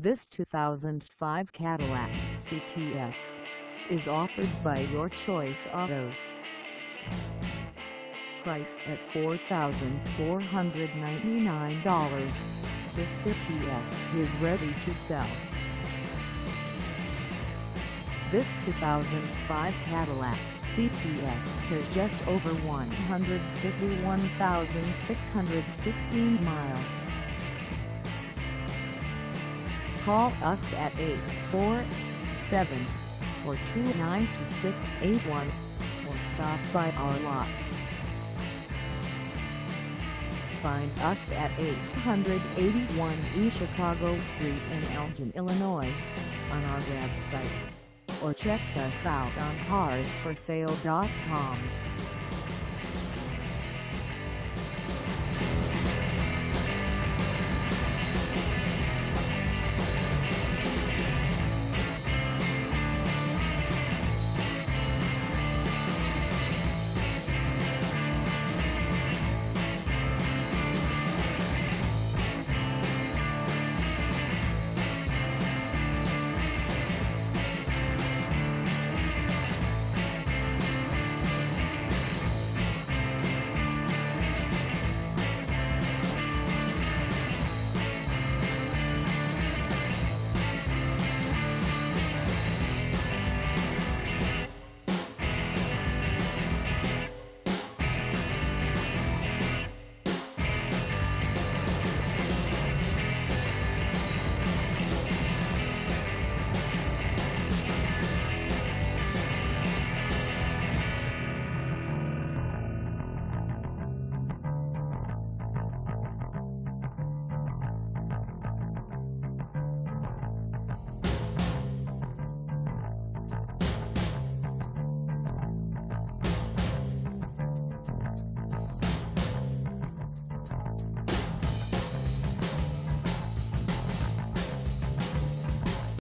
This 2005 Cadillac CTS is offered by Your Choice Autos. Priced at $4,499, this CTS is ready to sell. This 2005 Cadillac CTS has just over 151,616 miles. Call us at 847-429-2681 or stop by our lot. Find us at 881 East Chicago Street in Elgin, Illinois, on our website, or check us out on carsforsale.com.